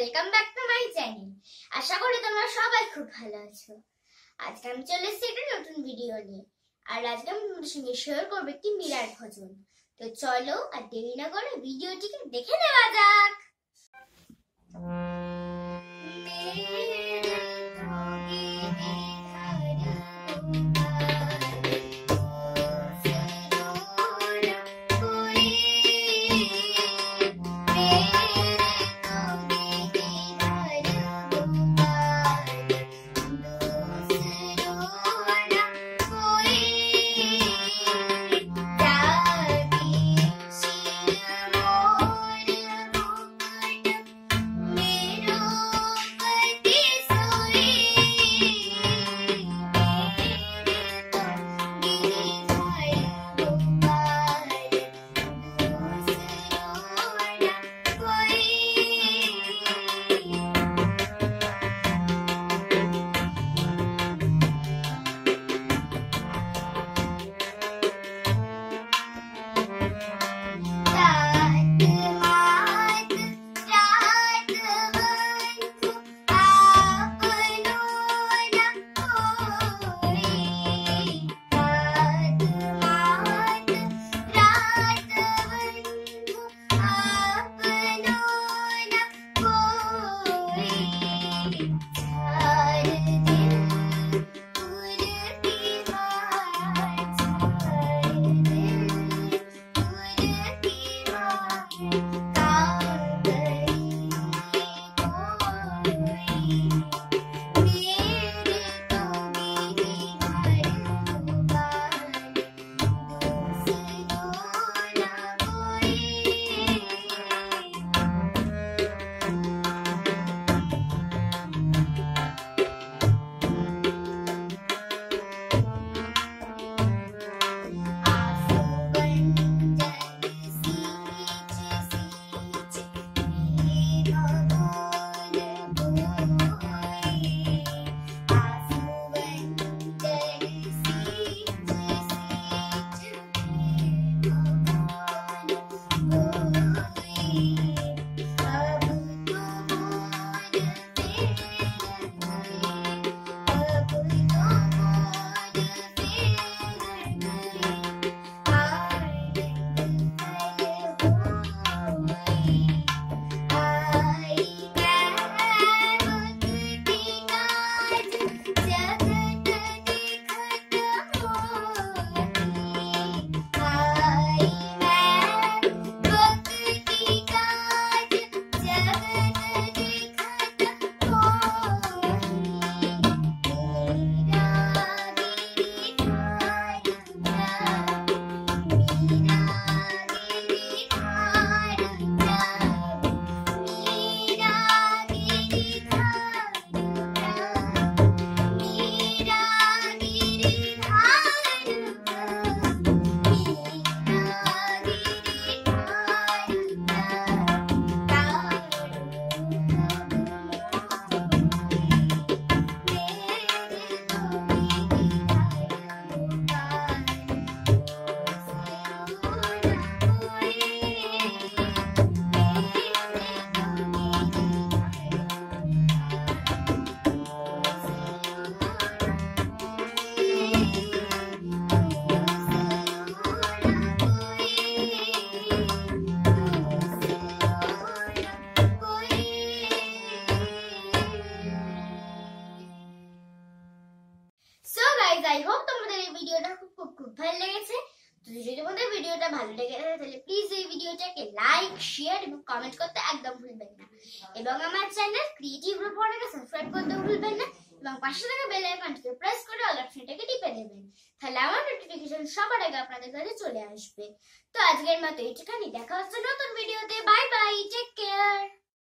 Welcome back to my channel. আশা করি তোমরা সবাই খুব ভালো আছো। আজকে আমি চলে এসেছি একটা নতুন ভিডিও নিয়ে, আর আজকে আমি তোমাদের সঙ্গে শেয়ার করবো একটি মীরার ভজন। তো চলো আর দেরি না করে ভিডিওটিকে দেখে নেওয়া যাক। I hope তোমাদের এই ভিডিওটা খুব ভালো লেগেছে। তো যদি তোমাদের ভিডিওটা ভালো লেগে থাকে তাহলে প্লিজ এই ভিডিওটাকে লাইক, শেয়ার এবং কমেন্ট করতে একদম ভুলবেন না, এবং আমার চ্যানেল ক্রিয়েটিভ রূপর্ণাকে সাবস্ক্রাইব করতে ভুলবেন না, এবং পাশে থাকা বেল আইকনটিকে প্রেস করে অল অপশনটাকে টিপে দেবেন। তাহলে আমার নোটিফিকেশন সবার আগে আপনাদের কাছে চলে আসবে। তো আজকের মতো এইটুখানি, দেখা হচ্ছে নতুন ভিডিওতে। Bye bye, take care.